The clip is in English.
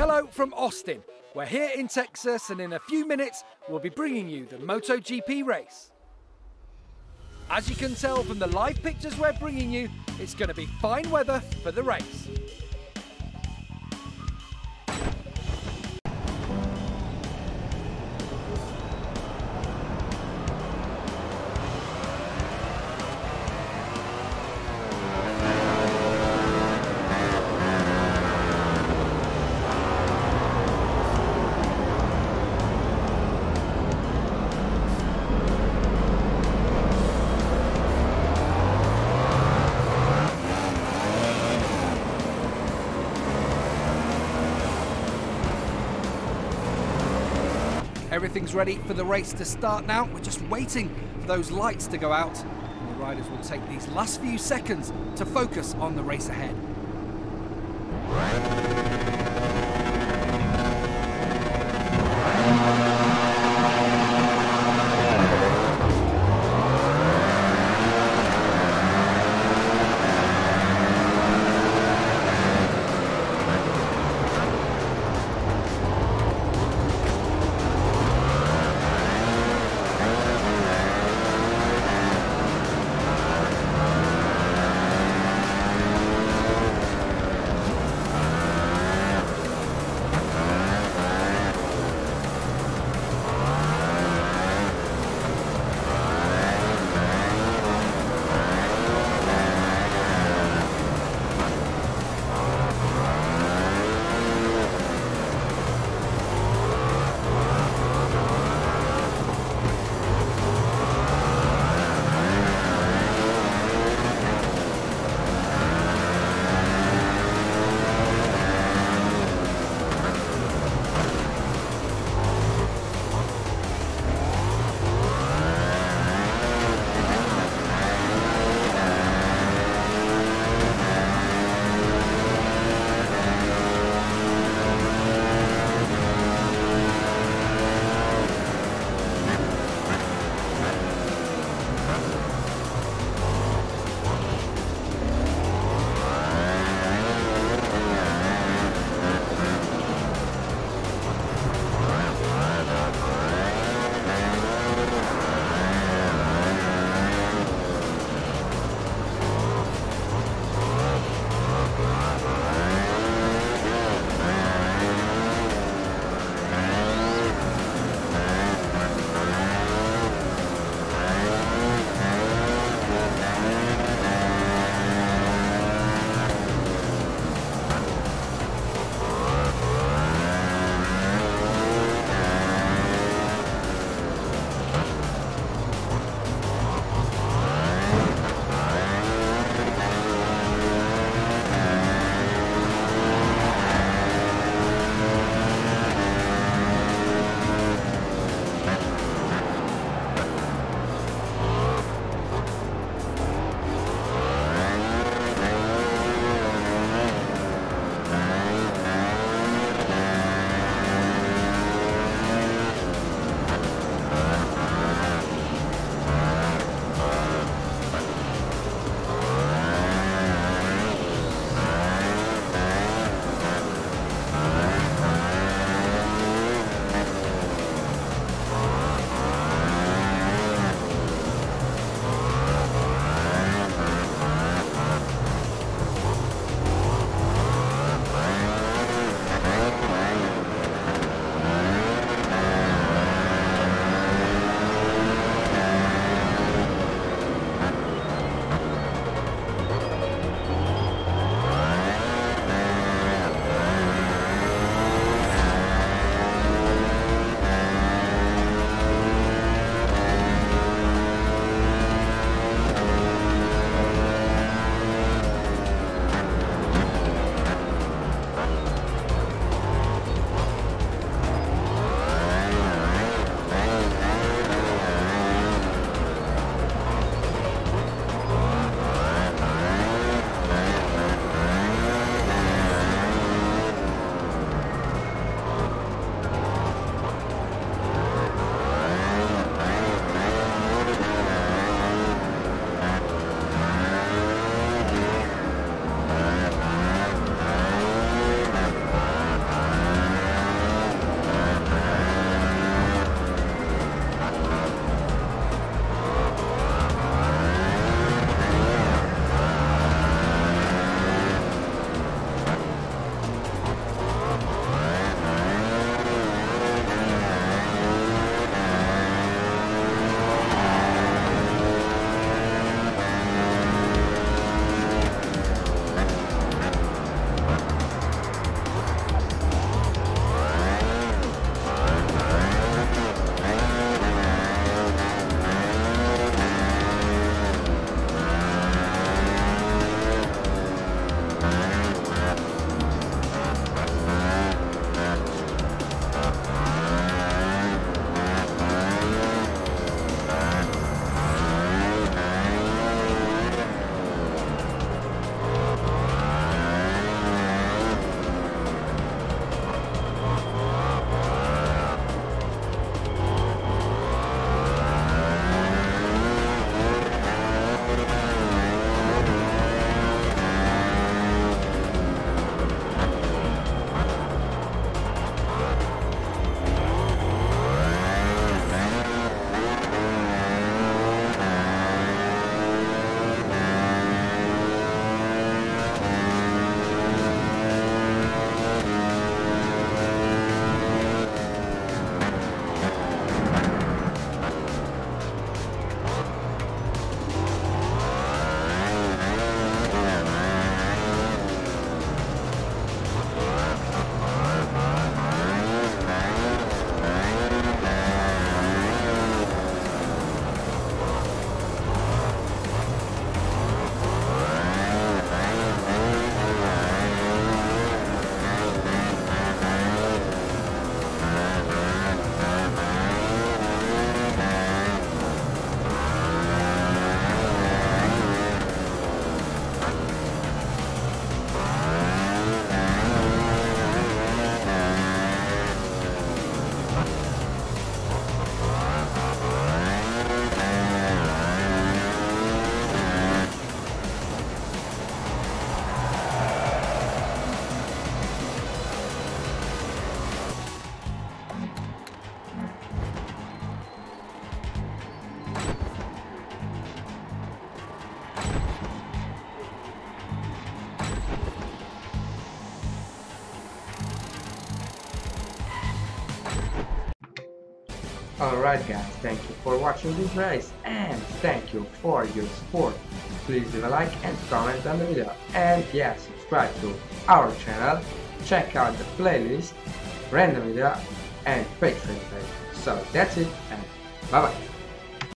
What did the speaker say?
Hello from Austin. We're here in Texas, and in a few minutes we'll be bringing you the MotoGP race. As you can tell from the live pictures we're bringing you, it's going to be fine weather for the race. Everything's ready for the race to start now. We're just waiting for those lights to go out. And the riders will take these last few seconds to focus on the race ahead. Alright guys, thank you for watching this race and thank you for your support. Please leave a like and comment on the video, and yeah, subscribe to our channel, check out the playlist, random video and Patreon page. So that's it, and bye bye.